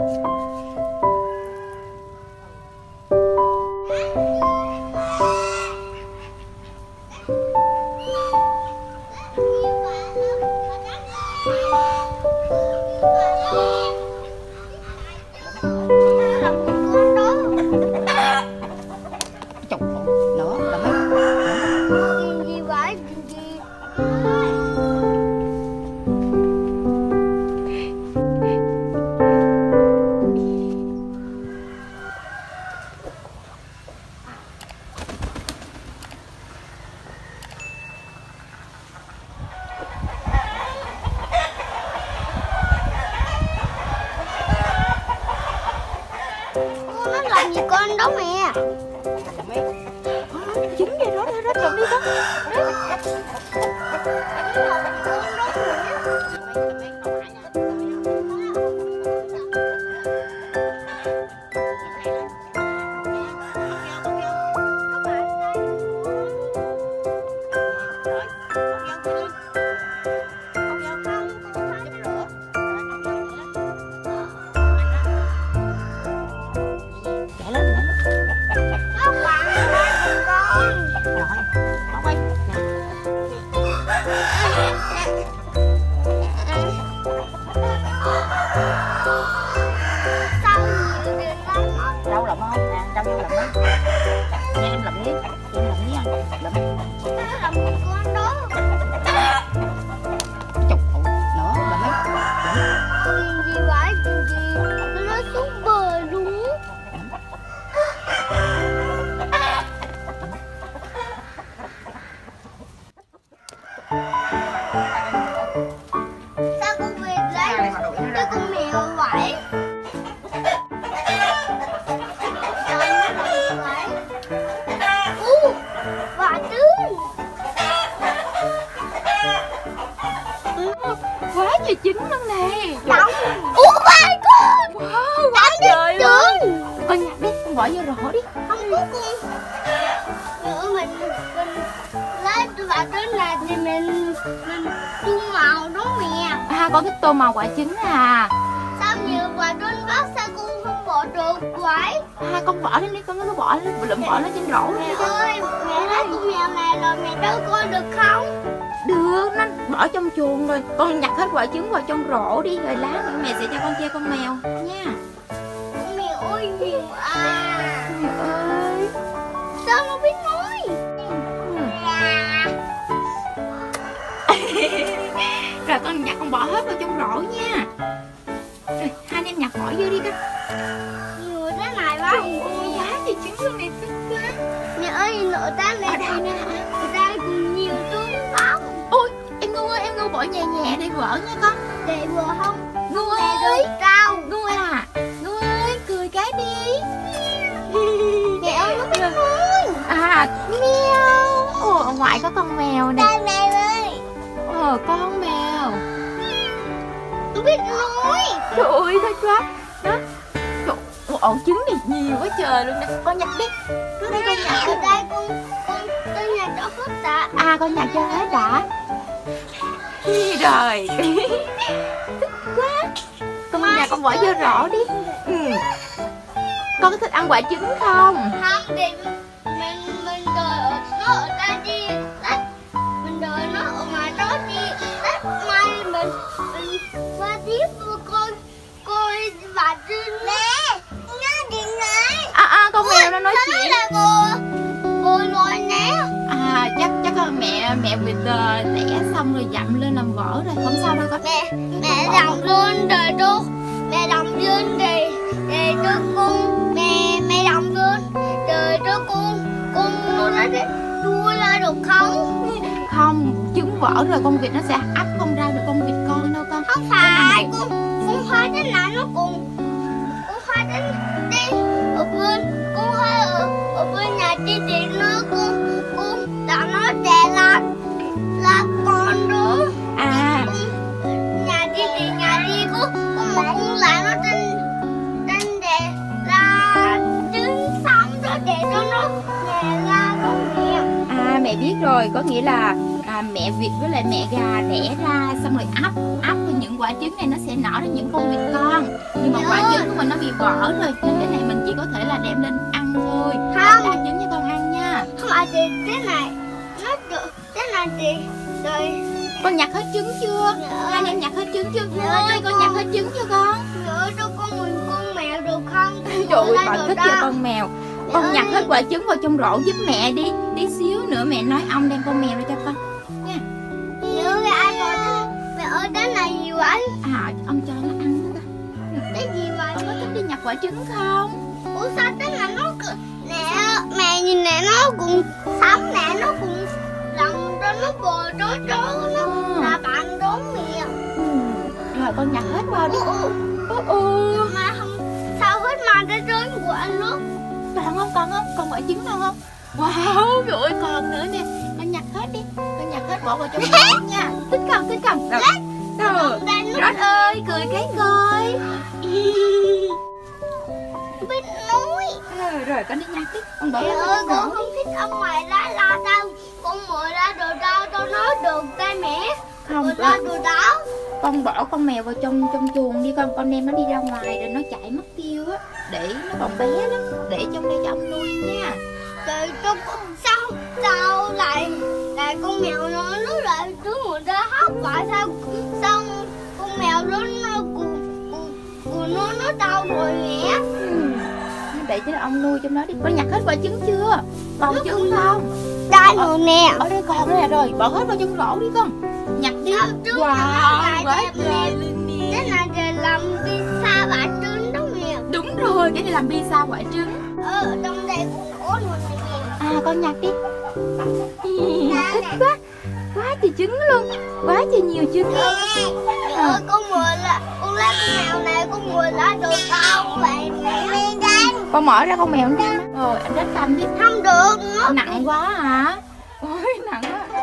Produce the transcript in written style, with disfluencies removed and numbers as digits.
Làm gì con đó mẹ? Trứng vậy đó, trộm đi con. Đâu lụm không? Nè, đâu vô lụm á. Nè em lụm đi, em lụm đi anh. Lụm. Nó làm con đó. Chục nữa, lụm ấy. Chuyện gì vậy? Chuyện gì? Nó nói xuống bờ luôn. Sao con về lấy cái con mèo vậy? Quả trứng. Quá trời trứng luôn nè. Đóng. Ủa vai con. Wow, quá trời luôn. Con nhặt đi, con bỏ vô rổ đi. Không có con. Nữa mình lấy quả trứng này thì mình tô màu đó mẹ. À, con thích tô màu quả trứng à? Sao nhiều quả trứng quá sao con không bỏ được vậy? À, con bỏ lên đi, con cứ bỏ lên, lụm bỏ nó trên rổ Mẹ đi. ơi, mẹ lấy con mèo này rồi mẹ cho con được không? Được, nó bỏ trong chuồng rồi. Con nhặt hết quả trứng vào trong rổ đi. Rồi lát nữa mẹ sẽ cho con chơi con mèo nha. Con mèo ơi nhiều à. Mèo ơi. Sao nó biết nói? Rồi con nhặt, con bỏ hết vào trong rổ nha. Rồi hai anh em nhặt bỏ vô đi con. Nhiều thế này quá. Ôi, quá trời trứng luôn nè, thích quá. Mẹ ơi, nội ta Ở đây nè. ở đây còn nhiều trứng lắm. Ôi, em Ngu bỏ nhẹ nhẹ để vỡ nha con. Để vừa không? Ngu Mẹ ơi. được trâu. Ngu à. Ngu ơi, cười cái đi. Mẹ ơi, nó biết nói. À, mèo. Ồ, ở ngoài có con mèo nè. Đây mẹ ơi. Con mèo. Nó biết nói. Trời ơi, thích quá. Đó. Trời, ổ trứng này nhiều quá trời luôn nè. Con nhặt đi. Cứ đây con nhặt Ở đi. đây con nhà cho hết đã. À, con nhặt cho hết đã. Rồi. Thích quá. Con nhà con bỏ vô rổ đi. Con có thích ăn quả trứng không? Không thì mình đợi nó ở đây đi. Mình đợi nó ở ngoài đó đi. Mai mình qua tiếp coi bà Trinh. Mẹ, nó điện thoại. Con mèo nó nói chuyện. Nó là bồ lôi nè. À, chắc là mẹ vịt tẻ xong rồi dặm lên làm vỡ rồi, không sao đâu con. Mẹ đọc luôn rồi đu. Mẹ đọc luôn rồi cho con. Mẹ đọc luôn rồi cho con nó sẽ đua ra được không? Không, trứng vỡ rồi con vịt nó sẽ ấp không ra được con vịt con đâu con. Không phải, con khoai đến lại nó cùng. Con khoai đến đi ở bên, con khoai ở bên nhà chị nó con đã nó đẻ là con đó. À, Nhà chị có một con lại nó trên đẻ là trứng sống đó để cho nó đẻ ra con mèo. à mẹ biết rồi, có nghĩa là mẹ vịt với lại mẹ gà đẻ ra xong rồi ấp rồi những quả trứng này nó sẽ nở ra những con vịt con. Nhưng mà quả trứng của vỡ rồi nên cái này mình chỉ có thể là đem lên ăn thôi. Không. Đa trứng cho con ăn nha. Không phải thì cái này nó được, cái này thì rồi. Con nhặt hết trứng chưa? Hai anh em nhặt hết trứng chưa? Ơi, con nhặt hết trứng chưa con? Nhớ cho con mèo được không? Trời ơi, bạn thích chơi con mèo. Con nhặt hết quả trứng vào trong rổ giúp mẹ đi. Tí xíu nữa mẹ nói ông đem con mèo ra cho con nha. Nhớ cái ai còn mẹ ơi cái này gì vậy? À, ông cho nó ăn đó ta. Cái gì vậy? Con có thích đi nhặt quả trứng không? Ủa sao cái này nó nè, mẹ nhìn nè, nó cũng sắm nè, nó cũng lần cho nó bò chó nó là bạn đón mèo. Rồi con nhặt hết vào đi. Mà không sao hết mà ra trơn của anh luôn. Còn không? Còn quả trứng đâu không? Wow, trời ơi, còn nữa nè. Con nhặt hết đi. Con nhặt hết bỏ vào trong rổ nha. Thích không? Rồi. Rod ơi, cười cái coi. Biết nói. Rồi con đi nhặt đi. Con bỏ Mẹ vào ơi, trong con rổ không đi. thích ông ngoài la tao. Con mời ra đồ đau cho nó được tay mẹ. Không, Rồi ra đồ đau. con bỏ con mèo vào trong chuồng đi con đem nó đi ra ngoài rồi nó chạy mất tiêu á, để nó còn bé lắm, để trong đây cho ông nuôi nha. Trời cho con sao lại con mèo nó lại cứ ngồi ra hóc vậy sao con mèo nó của nó đau rồi mẹ. Để cho ông nuôi trong đó đi. Con nhặt hết quả trứng chưa? Còn trứng không? Đây rồi nè. Ở đây còn đây rồi, bỏ hết vào trong rổ đi con. Nhặt đi. Wow, quá trời luôn nè. Cái này để làm pizza quả trứng đó mẹ. Đúng rồi, cái này làm pizza quả trứng. Trong đây cũng có luôn nè. À, con nhặt đi. Thích quá. Quá trời trứng luôn. Quá trời nhiều trứng luôn. Mẹ ơi, con lấy con mèo này, con mồi lại đồ tao vậy mẹ. Con mở ra con mèo đi. Rồi anh đến cầm đi. Không được. Nặng quá hả? Ôi nặng quá.